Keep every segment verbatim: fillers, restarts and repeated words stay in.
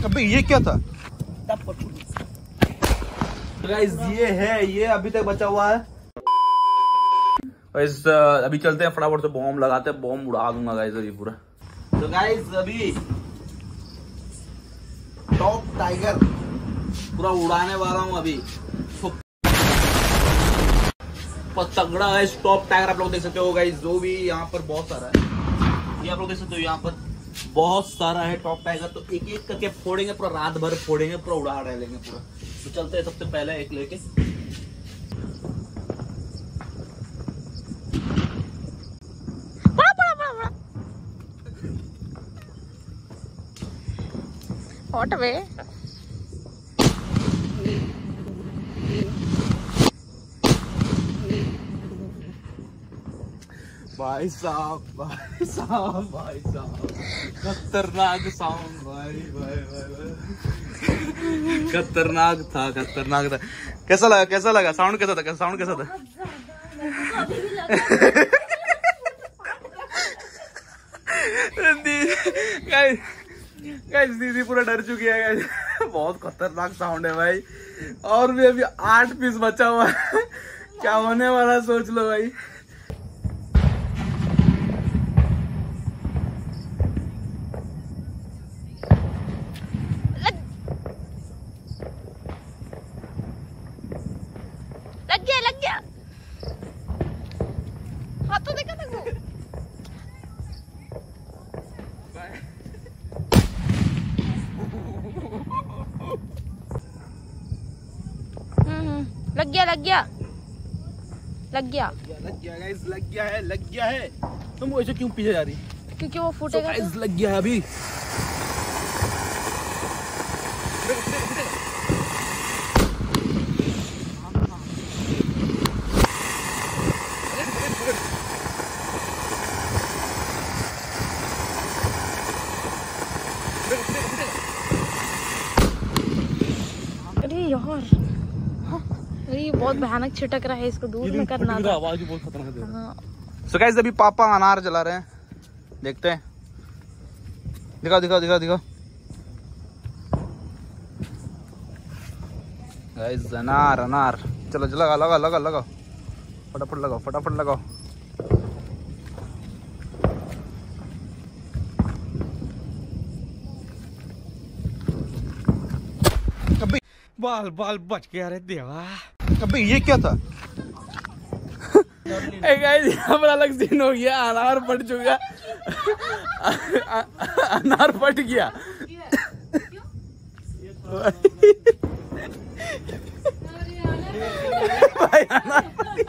अबे ये क्या था? गाइस ये है, ये अभी तक बचा हुआ है। गाइस अभी चलते हैं फटाफट से बॉम्ब लगाते हैं, बॉम्ब उड़ा दूंगा गाइस अभी पूरा। तो गाइस अभी टॉप टाइगर पूरा उड़ाने वाला हूँ अभी। तगड़ा है टॉप टाइगर, आप लोग देख सकते हो गाइस। जो भी यहाँ पर बहुत सारा है, ये आप लोग देख सकते हो यहाँ पर बहुत सारा है टॉप टाइगर। तो एक एक करके फोड़ेंगे, पूरा रात भर फोड़ेंगे, पूरा उड़ा डालेंगे पूरा। तो चलते हैं सबसे पहले एक लेके। हॉट वे भाई साहब, भाई साहब, भाई साहब, खतरनाक साउंड भाई भाई भाई भाई खतरनाक था, खतरनाक था। कैसा लगा, कैसा लगा साउंड, कैसा था, कैसा साउंड कैसा था? गाइस गाइस दीदी पूरा डर चुकी है गाइस। बहुत खतरनाक साउंड है भाई। और भी अभी आठ पीस बचा हुआ है। क्या होने वाला सोच लो भाई। लग गया, लग गया। हाथ तो देखा था वो। लग गया, लग गया, लग गया, लग गया गाइस, लग गया है, लग गया है। तुम ऐसे क्यों पीछे जा रही? क्योंकि वो फूटेगा। तो गाइस लग गया है अभी। अरे यार, अरे ये बहुत भयानक छिटक रहा है, इसको दूर में करना था। आवाज बहुत खतरनाक है। हाँ। सो गाइस अभी पापा अनार जला रहे हैं, देखते हैं। दिखाओ दिखाओ दिखाओ दिखाओ गाइस, अनार अनार। चलो लगा लगा लगा लगाओ, फटाफट लगाओ, फटाफट लगाओ। अबे बाल बाल बच गया रे देवा। अबे ये क्या था? गाइस हमारा अलग सीन हो गया, अनार फट चुका। अनार फट गया। भाई अनार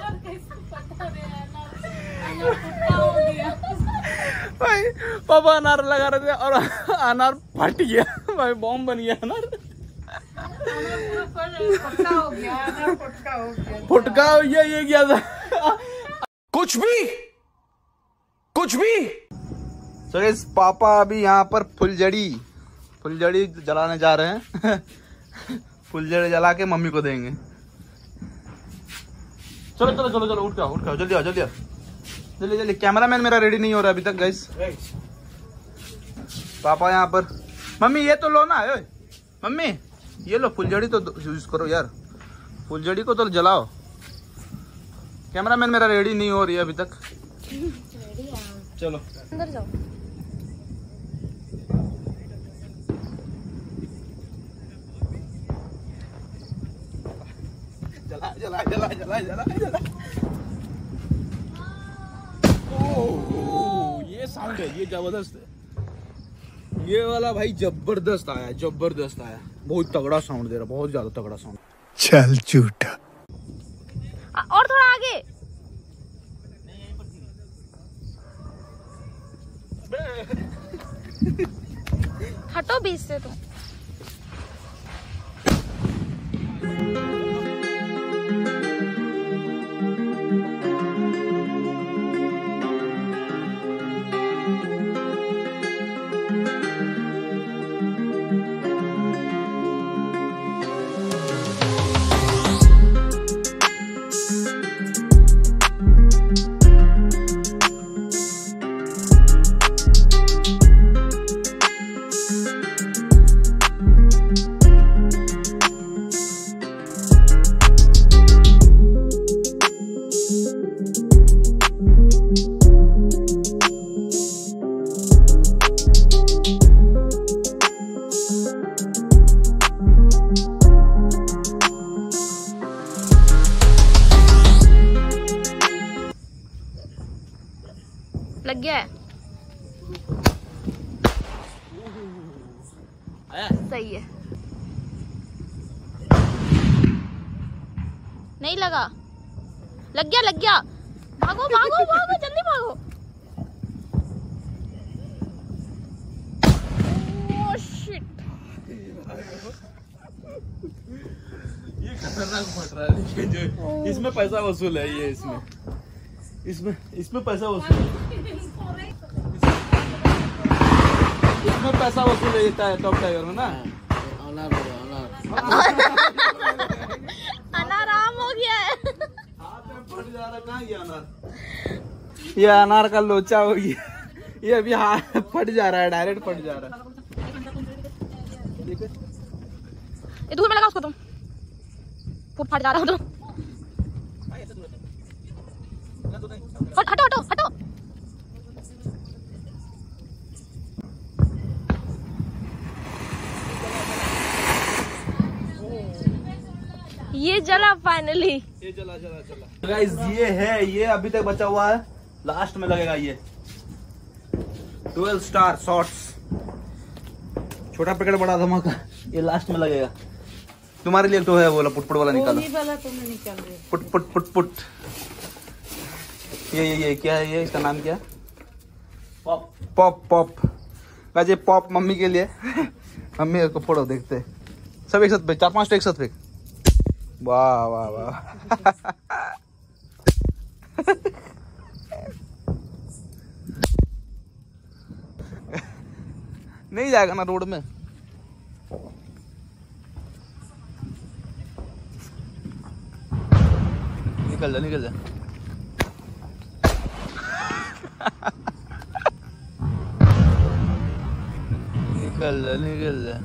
भाई पापा अनार लगा रहे थे और अनार फट गया भाई, बॉम्ब बन गया अनार। फटका हो गया, फटका हो गया। ये क्या था? कुछ भी कुछ भी। सो इस पापा अभी यहाँ पर फुलझड़ी फुलझड़ी जलाने जा रहे हैं। फुलझड़ी जला के मम्मी को देंगे। चलो चलो चलो चलो, उठ जाओ उठ जाओ, जल्दी आओ जल्दी आओ, जल्दी जल्दी। कैमरामैन मेरा रेडी नहीं हो रहा अभी तक गाइस। पापा यहाँ पर। मम्मी ये तो लो ना, ए मम्मी ये लो, फुलझड़ी तो यूज करो यार, फुलझड़ी को तो जलाओ। कैमरामैन मेरा रेडी नहीं हो रही है अभी तक। चलो अंदर जाओ। जला जला जला जला जला जला। ओह ये साउंड है, ये जबरदस्त है। ये वाला भाई जबरदस्त आया, जबरदस्त आया। बहुत तगड़ा साउंड दे रहा, बहुत ज्यादा तगड़ा साउंड। चल झूठा। और थोड़ा आगे। हटो बीच से तुम। सही है। नहीं लगा, लग गया लग गया। भागो भागो भागो जल्दी भागो। ओह शिट, ये खतरनाक फट रहा है लेकिन जो इसमें पैसा वसूल है। ये इसमें इसमें इसमें पैसा वसूल है। इसमें पैसा वसूल है टॉप टाइगर में ना। अनाराम हो गया है। हाथ में फट जा रहा, कहाँ गया अनार? ये अनार का लोचा हो गया। ये अभी हाथ फट जा रहा है, डायरेक्ट फट जा रहा है। ये दूर में लगा उसको तुम, फुट फट जा रहा हो तुम। हट, हटो हटो हटो। ये जला फाइनली। ये चला चला चला गाइस, ये है, ये अभी तक बचा हुआ है, लास्ट में लगेगा ये ट्वेल्व स्टार शॉट्स। छोटा पैकेट बड़ा धमाका, ये लास्ट में लगेगा। तुम्हारे लिए तो है बोला पुटपुट वाला निकालो। वाला तो मैं निकाल रही हूँ। Put put put put. ये ये ये क्या है? ये इसका नाम क्या है? Pop pop pop. गाइस ये पॉप मम्मी के लिए। मम्मी को फोड़ो, देखते हैं सब एक साथ, चार पांच एक साथ फेंक। वाह वाह वाह। नहीं जाएगा ना रोड में। निकल जा निकल जा। निकल जा निकल जा।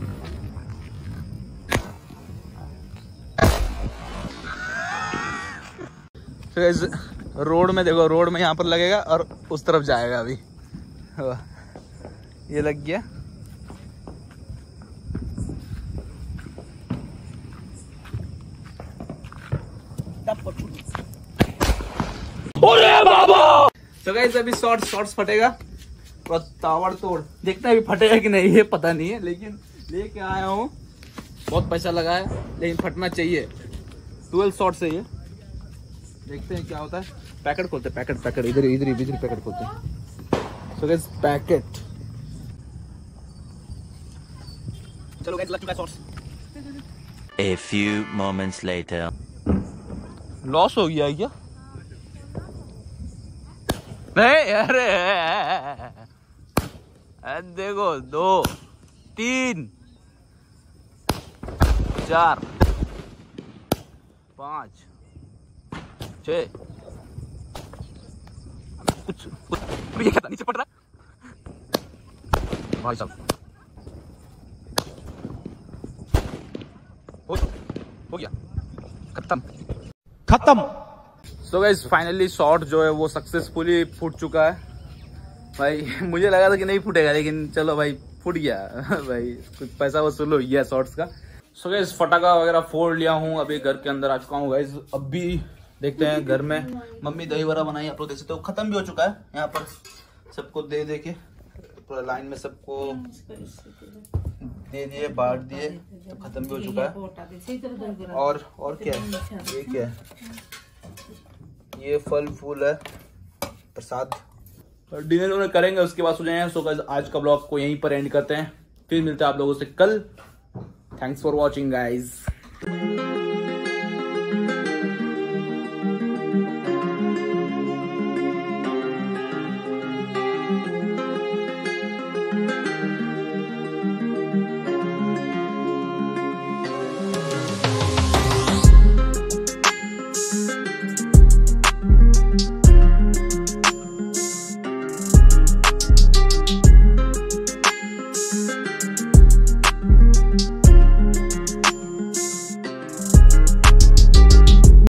रोड में देखो, रोड में यहाँ पर लगेगा और उस तरफ जाएगा अभी। ये लग गया। बाबा तो गाइस अभी शॉर्ट्स शॉर्ट्स फटेगा, तावड़ तोड़। देखते हैं अभी फटेगा कि नहीं, ये पता नहीं है, लेकिन लेके आया हूँ। बहुत पैसा लगा है, लेकिन फटना चाहिए। ट्वेल्व शॉर्ट्स है ये, देखते हैं क्या होता है। पैकेट खोलते हैं, पैकेट पैकेट इधर इधर इधर पैकेट खोलते हैं। सो गाइस पैकेट, चलो guys let's shorts. A few moments later. Loss हो गया है क्या? नहीं अरे देखो, दो तीन चार पाँच छः, कुछ कुछ ये क्या था नीचे पड़ रहा भाई साहब। हो, हो गया, खत्म खत्म। सो गाइस फाइनली शॉट जो है वो सक्सेसफुली फूट चुका है भाई। मुझे लगा था कि नहीं फूटेगा, लेकिन चलो भाई फूट गया भाई। कुछ पैसा वसूल हो गया शॉट्स का। सो गाइस फटाका वगैरह फोड़ लिया हूँ, अभी घर के अंदर आ चुका हूँ गाइस। अभी देखते हैं घर में मम्मी दही वड़ा बनाई, आप लोग देख सकते हो। खत्म भी हो चुका है, यहाँ पर सबको दे दे के पूरा लाइन में सबको दे दिए, बांट दिए, तो खत्म भी हो चुका है। और और क्या है, ये क्या है? ये फल फूल है, प्रसाद। डिनर उन्हें करेंगे, उसके बाद सो जाएंगे। सो गाइस आज का ब्लॉग को यहीं पर एंड करते हैं, फिर मिलते हैं आप लोगों से कल। Thanks for watching guys.